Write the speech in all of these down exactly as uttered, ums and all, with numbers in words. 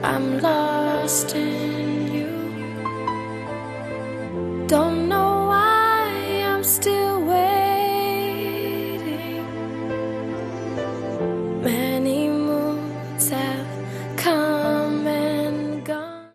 I'm lost in you. Don't know why I'm still waiting. Many moons have come and gone.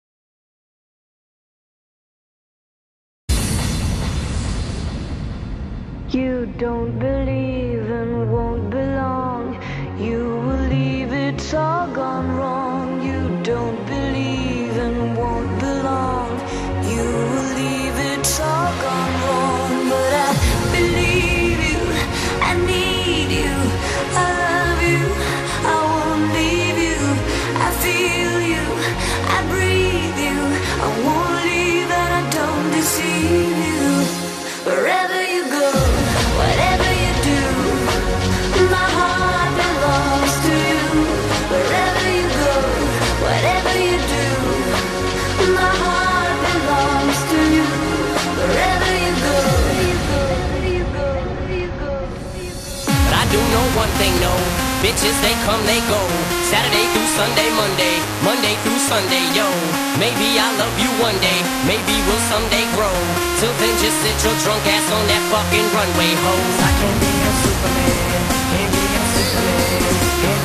You don't believe and won't belong. You will leave, it's all gone wrong. You don't believe and won't belong. You will leave, it's all gone wrong. But I believe you, I need you, I love you, I won't leave you. I feel you, I breathe you, I won't leave and I don't deceive you. Wherever you go, whatever you do, my heart belongs to you. Wherever you go, whatever you do, my heart belongs to you. Wherever you go, you go, you go, you go, you go. But I do know one thing, no. Bitches, they come, they go. Saturday through Sunday, Monday, Monday through Sunday, yo. Maybe I'll love you one day, maybe we'll someday grow. Till then, just sit your drunk ass on that fucking runway, ho. I can't be a Superman, can't be a Superman, can't